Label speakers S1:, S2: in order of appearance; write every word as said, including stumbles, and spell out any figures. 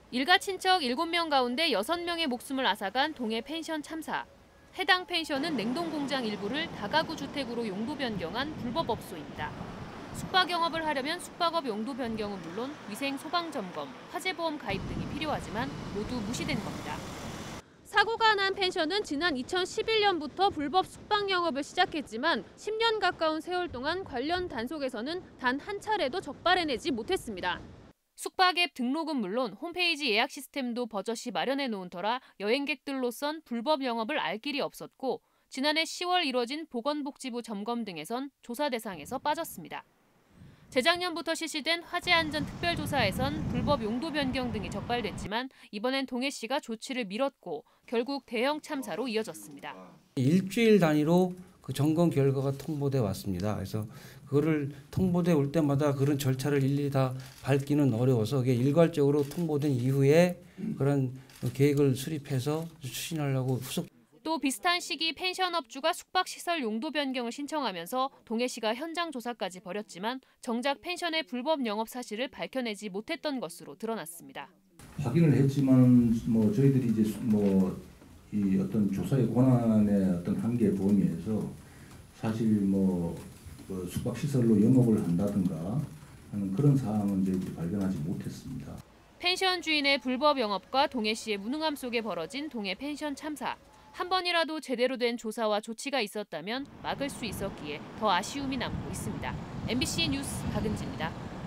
S1: 일가 친척 일곱 명 가운데 여섯 명의 목숨을 앗아간 동해 펜션 참사. 해당 펜션은 냉동공장 일부를 다가구 주택으로 용도 변경한 불법 업소입니다. 숙박 영업을 하려면 숙박업 용도 변경은 물론 위생 소방 점검, 화재보험 가입 등이 필요하지만 모두 무시된 겁니다. 사고가 난 펜션은 지난 이천십일 년부터 불법 숙박 영업을 시작했지만 십 년 가까운 세월 동안 관련 단속에서는 단 한 차례도 적발해내지 못했습니다. 숙박 앱 등록은 물론 홈페이지 예약 시스템도 버젓이 마련해 놓은 터라 여행객들로선 불법 영업을 알 길이 없었고 지난해 시월 이뤄진 보건복지부 점검 등에선 조사 대상에서 빠졌습니다. 재작년부터 실시된 화재안전특별조사에선 불법 용도 변경 등이 적발됐지만 이번엔 동해시가 조치를 미뤘고 결국 대형 참사로 이어졌습니다.
S2: 일주일 단위로 그 점검 결과가 통보돼 왔습니다. 그래서 그거를 통보돼 올 때마다 그런 절차를 일일이 다 밟기는 어려워서 일괄적으로 통보된 이후에 그런 계획을 수립해서 추진하려고 후속.
S1: 또 비슷한 시기 펜션업주가 숙박시설 용도 변경을 신청하면서 동해시가 현장 조사까지 벌였지만 정작 펜션의 불법 영업 사실을 밝혀내지 못했던 것으로 드러났습니다.
S3: 확인을 했지만 뭐 저희들이 이제 뭐 이 어떤 조사의 권한의 어떤 한계 범위에서 사실 뭐 그 숙박시설로 영업을 한다든가 하는 그런 사항은 저희들이 발견하지 못했습니다.
S1: 펜션 주인의 불법 영업과 동해시의 무능함 속에 벌어진 동해 펜션 참사. 한 번이라도 제대로 된 조사와 조치가 있었다면 막을 수 있었기에 더 아쉬움이 남고 있습니다. 엠비씨 뉴스 박은지입니다.